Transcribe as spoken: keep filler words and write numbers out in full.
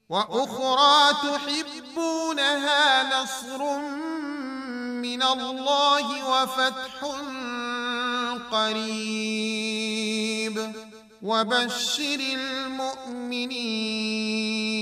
وأخرى تحبونها نصر من الله وفتح قريب وبشر المؤمنين